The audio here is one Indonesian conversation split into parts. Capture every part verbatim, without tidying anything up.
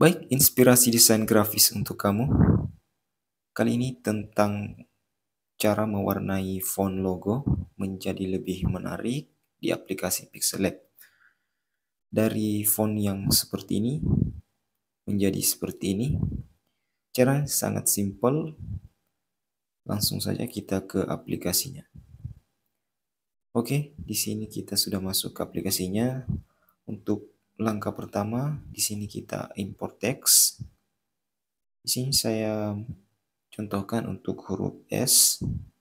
Baik, inspirasi desain grafis untuk kamu. Kali ini tentang cara mewarnai font logo menjadi lebih menarik di aplikasi Pixel Lab. Dari font yang seperti ini menjadi seperti ini. Cara sangat simpel. Langsung saja kita ke aplikasinya. Oke, di sini kita sudah masuk ke aplikasinya. Untuk langkah pertama, di sini kita import teks. Di sini saya contohkan untuk huruf S.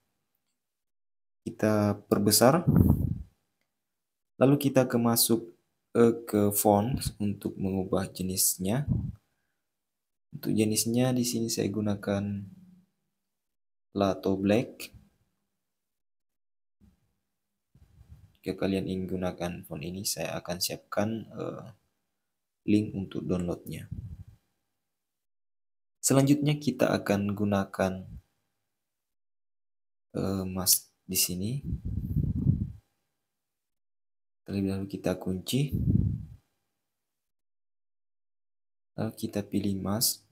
Kita perbesar. Lalu kita ke masuk eh, ke font untuk mengubah jenisnya. Untuk jenisnya di sini saya gunakan Lato Black. Jika kalian ingin gunakan font ini, saya akan siapkan eh, link untuk downloadnya. Selanjutnya kita akan gunakan eh, mask di sini. Terlebih dahulu kita kunci. Lalu kita pilih mask.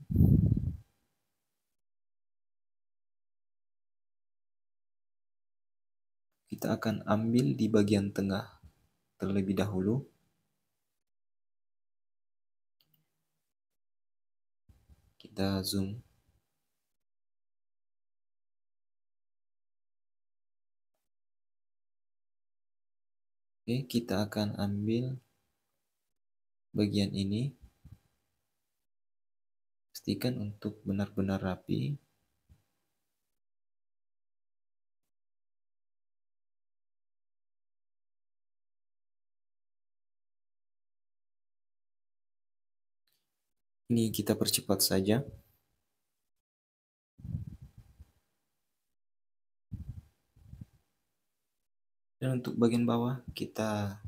Kita akan ambil di bagian tengah terlebih dahulu. Kita zoom. Oke, kita akan ambil bagian ini. Pastikan untuk benar-benar rapi. Ini kita percepat saja. Dan untuk bagian bawah kita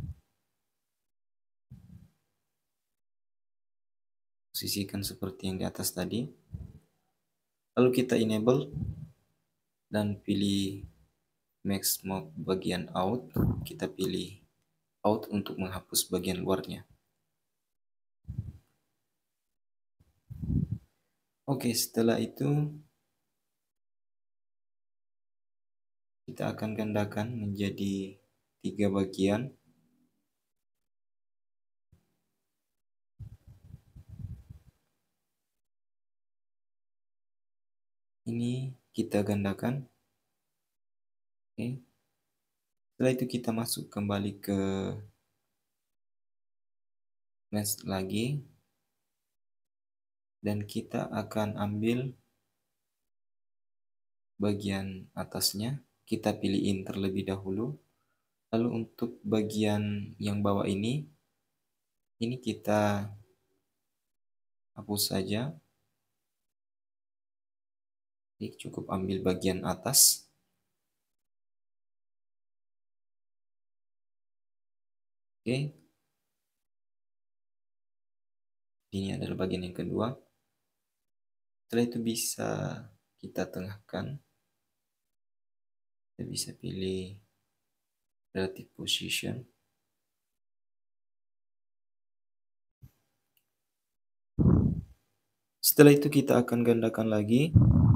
posisikan seperti yang di atas tadi. Lalu kita enable dan pilih max mode bagian out. Kita pilih out untuk menghapus bagian luarnya. Oke, setelah itu kita akan gandakan menjadi tiga bagian. Ini kita gandakan. Oke. Setelah itu kita masuk kembali ke mask lagi. Dan kita akan ambil bagian atasnya. Kita pilihin terlebih dahulu. Lalu untuk bagian yang bawah ini, ini kita hapus saja. Jadi cukup ambil bagian atas. Oke. Ini adalah bagian yang kedua. Setelah itu bisa kita tengahkan. Kita bisa pilih relative position. Setelah itu kita akan gandakan lagi.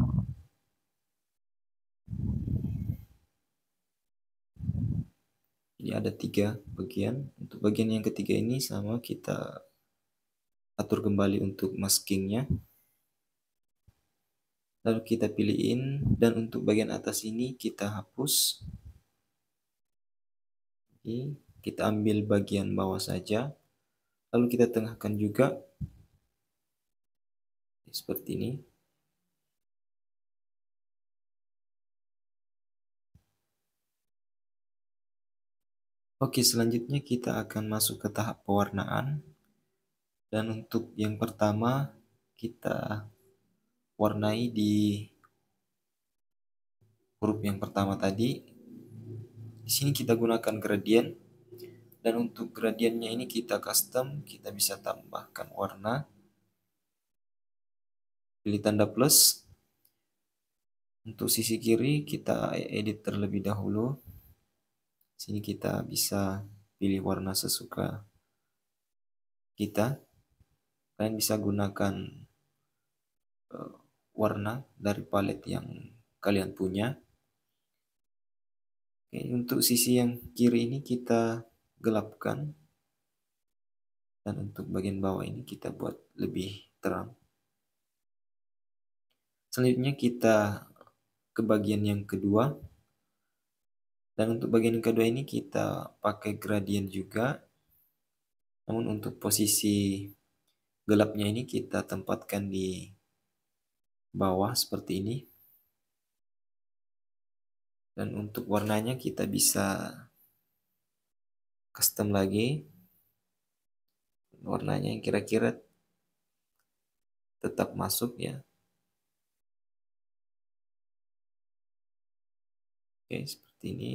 Ini ada tiga bagian. Untuk bagian yang ketiga ini sama kita atur kembali untuk maskingnya. Lalu kita pilihin dan untuk bagian atas ini kita hapus. Oke, kita ambil bagian bawah saja. Lalu kita tengahkan juga. Seperti ini. Oke, selanjutnya kita akan masuk ke tahap pewarnaan. Dan untuk yang pertama, kita warnai di huruf yang pertama tadi. Di sini kita gunakan gradient. Dan untuk gradiennya ini kita custom, kita bisa tambahkan warna. Pilih tanda plus. Untuk sisi kiri kita edit terlebih dahulu. Sini kita bisa pilih warna sesuka kita. Kalian bisa gunakan uh, warna dari palet yang kalian punya. Oke, untuk sisi yang kiri ini kita gelapkan, dan untuk bagian bawah ini kita buat lebih terang. Selanjutnya kita ke bagian yang kedua, dan untuk bagian yang kedua ini kita pakai gradient juga, namun untuk posisi gelapnya ini kita tempatkan di bawah seperti ini. Dan untuk warnanya kita bisa custom lagi, warnanya yang kira-kira tetap masuk ya. Oke, seperti ini.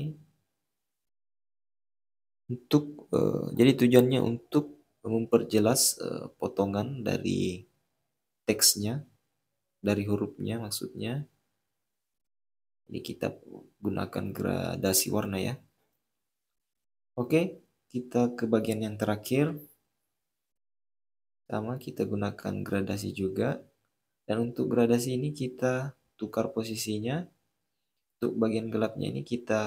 Untuk uh, jadi tujuannya untuk memperjelas uh, potongan dari teksnya, dari hurufnya maksudnya. Ini kita gunakan gradasi warna ya. Oke, kita ke bagian yang terakhir. Sama, kita gunakan gradasi juga. Dan untuk gradasi ini kita tukar posisinya. Untuk bagian gelapnya ini kita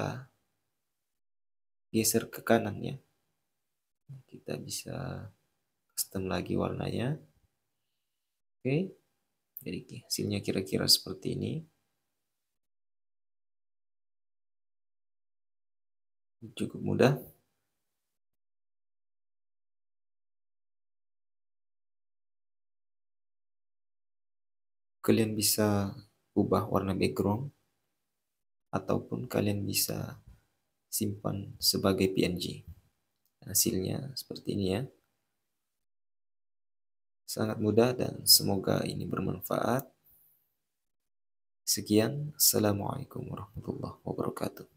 geser ke kanan ya. Kita bisa custom lagi warnanya. Oke, jadi hasilnya kira-kira seperti ini. Cukup mudah. Kalian bisa ubah warna background, ataupun kalian bisa simpan sebagai P N G. Hasilnya seperti ini ya. Sangat mudah dan semoga ini bermanfaat. Sekian, Assalamualaikum warahmatullahi wabarakatuh.